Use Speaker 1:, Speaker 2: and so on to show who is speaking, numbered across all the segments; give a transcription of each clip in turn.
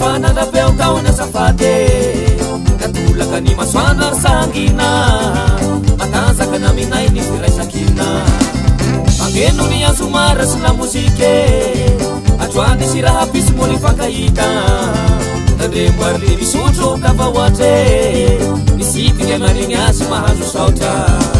Speaker 1: fanadapeo kaona safate katulaka ni maswana sangina matazaka na minai ni firaisakina angeno ni azumara sina muzike atwani siraha pisi moli fakaita nadembo arlivi sutro kavawate nisiti ngenani nyasi mahazu sauta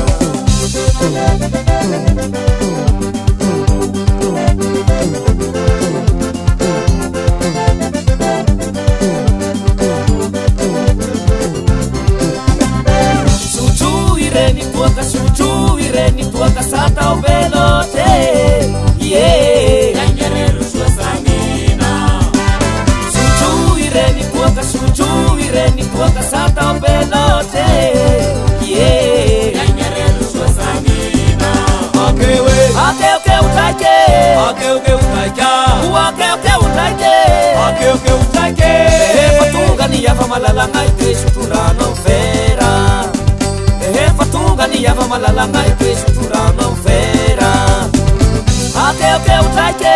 Speaker 1: sucu ireni tuaka sata obelote yeah yanyereru suasamina sucu ireni tuaka sata obelote yeah yanyereru suasamina akewe ake utake fatugani yava malalanga itesuturano vera fatugani yava malalanga itesuturano vera ake utake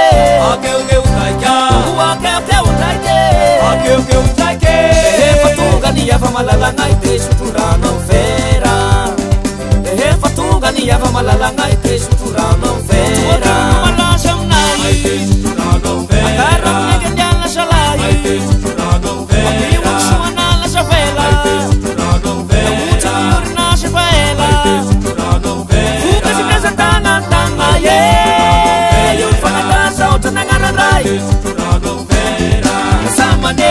Speaker 1: fatugani yava malalanga itesuturano vera fatugani yava malalanga itesuturano vera malashamnai itesuturano vera agarra ngejana shalai itesuturano vera imushwana la shavela itesuturano vera mutamurna shavela itesuturano vera fuka zimezatana tanga ye yufana sauta nangana rai itesuturano vera samane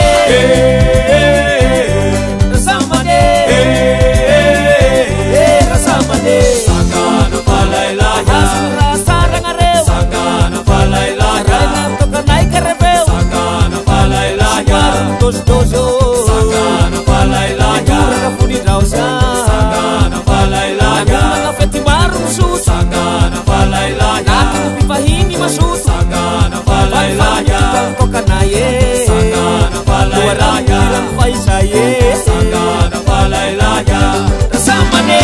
Speaker 1: Sangana palaila ya sarang areu Sangana palaila ya tokanai kareveu Sangana palaila ya dojo Sangana palaila ya kapuni rausa Sangana palaila ya ngafeti baru su Sangana palaila ya kupifahini masu Sangana palaila ya tokanai Sangana palaila ya faisaye Sangana palaila ya samane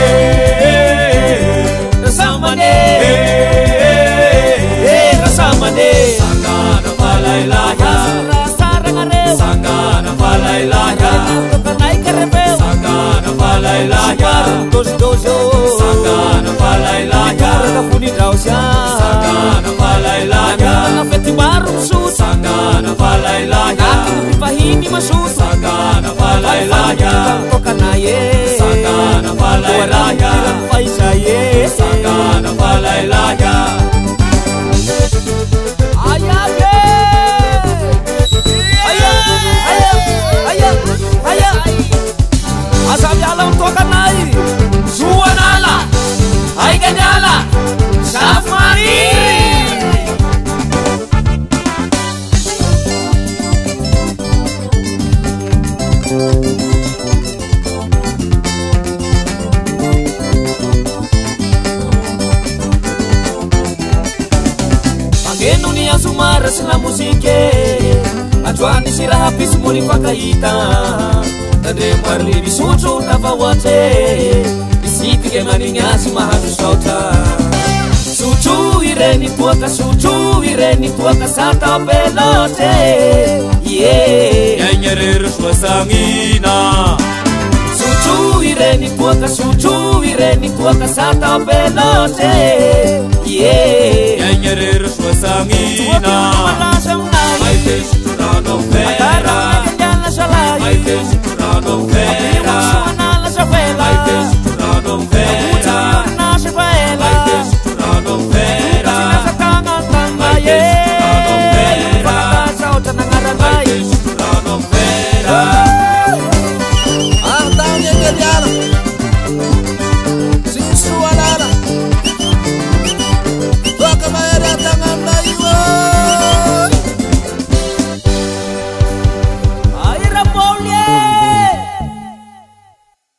Speaker 1: Sangana palaila ya sarang areu Sangana palaila ya tokanai kareveu Sangana palaila ya dojo Sangana palaila ya kapuni rausa Sangana palaila ya ngafeti baru su Sangana palaila ya kupifahini masu Sangana palaila ya tokanai Sangana palaila ya faisaye Sangana palaila ya Asam jalan tokanai Zuanala Aiganala Safari Angenu ni azumara sila musike Atwani siraha pisi muli fakaita Nadembo arlivi sutro kavawate Nisiti ngenani nyasi mahazu sauta Sucu ireni tuaka sata obelote yeah yanyereru suasangina Sucu ireni tuaka sata obelote yeah yanyereru suasangina